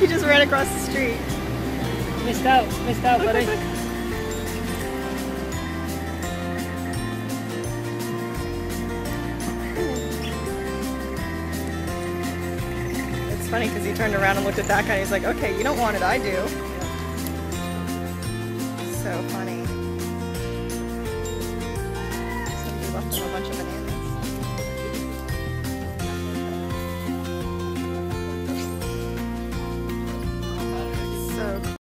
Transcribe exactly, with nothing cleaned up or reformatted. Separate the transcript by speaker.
Speaker 1: He just ran across the street.
Speaker 2: Missed out, missed out, buddy.
Speaker 1: It's funny because he turned around and looked at that guy and he's like, okay, you don't want it, I do. So funny. Somebody left him a bunch of